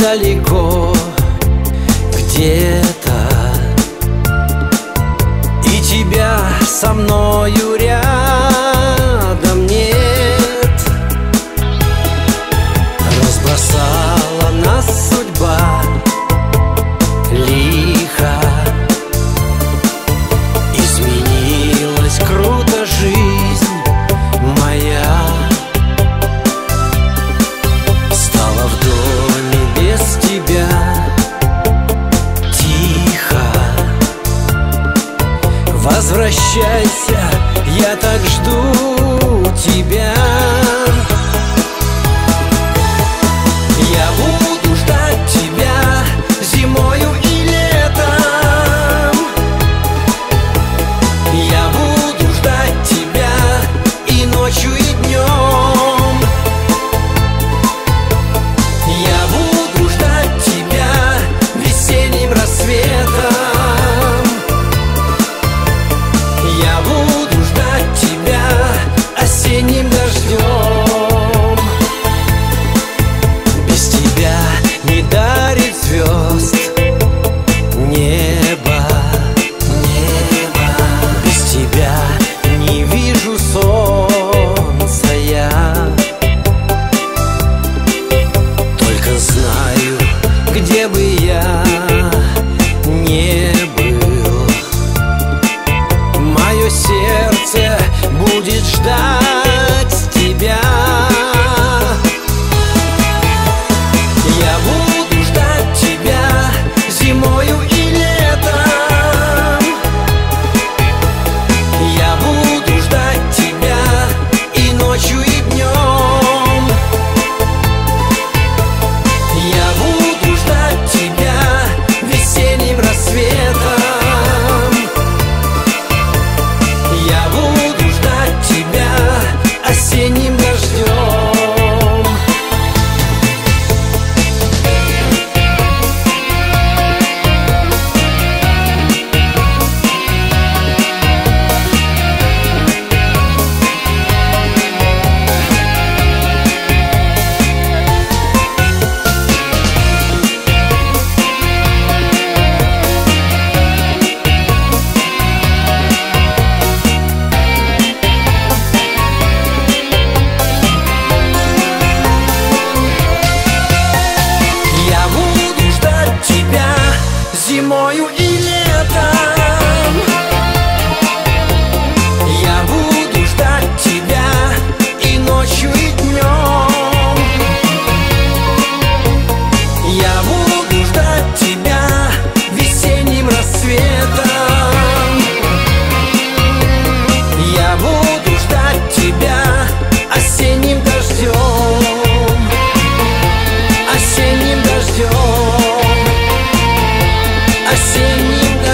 далеко где-то, и тебя со мною рядом нет. Разбросала нас судьба лихо, изменилась круто жизнь моя. Стала в доме без тебя тихо. Возвращайся, я так жду тебя. Я буду ждать тебя зимою и летом. Я буду ждать тебя и ночью, и днем. Я буду ждать тебя весенним рассветом. Я буду ждать тебя осенним дождем. Без тебя не дарит звезд небо, небо. Без тебя не вижу солнца я. Только знаю, где бы я не был, мое сердце будет ждать тебя. Я буду ждать тебя зимою и летом. Я буду ждать тебя и ночью, и днем. Я буду ждать тебя весенним рассветом. Я буду ждать тебя осенним дождем. Я буду ждать тебя зимою и летом. Я буду ждать тебя и ночью, и днем. Я буду ждать тебя весенним рассветом. Я буду ждать тебя осенним дождем. Осенним дождем. Осенним дождем.